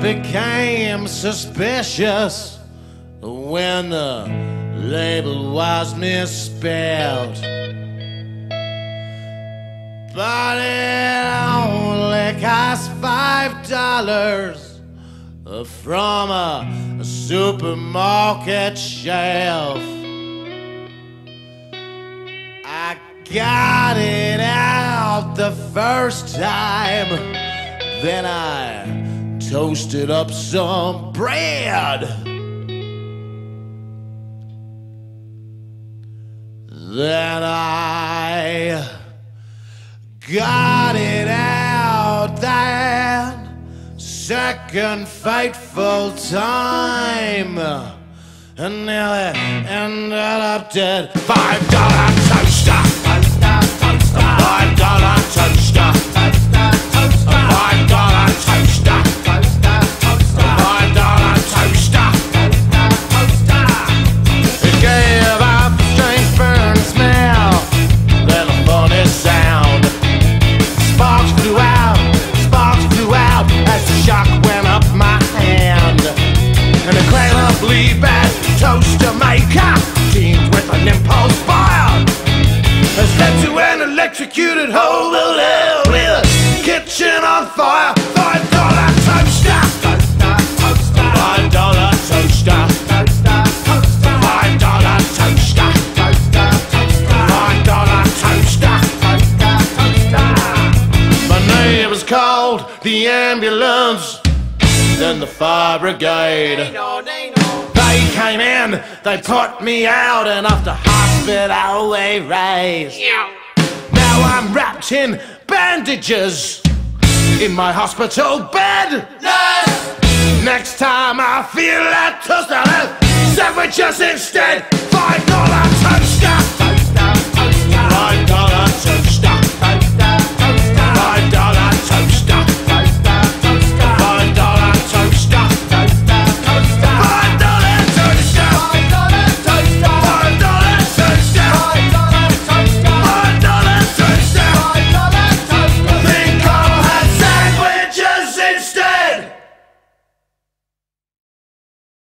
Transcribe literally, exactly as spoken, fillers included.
became suspicious when the label was misspelled, but it only cost five dollars from a supermarket shelf. I got it out the first time, then I toasted up some bread. Then I got it out that second fateful time, and nearly ended up dead. Five dollar toaster, toaster, toaster. Five dollar toaster, toaster, toaster. Five dollar toaster, toaster, toaster. Five dollar toaster, toaster, toaster. It gave off a strange burn smell, then a funny sound. Sparks flew out, sparks flew out as the shock went up my hand. And a incredibly bad toaster maker, teamed with an impulse fire, has led to an electrocuted whole world with a kitchen on fire. Five dollar toaster, toaster, toaster. Five dollar toaster, toaster, toaster. Five dollar toaster, toaster, toaster. Five dollar toaster, toaster, toaster. My name was called the ambulance, then the fire brigade. They came in, they put me out, and off to hospital we raised. Now I'm wrapped in bandages in my hospital bed. Next time I feel like toast, I'll have sandwiches instead.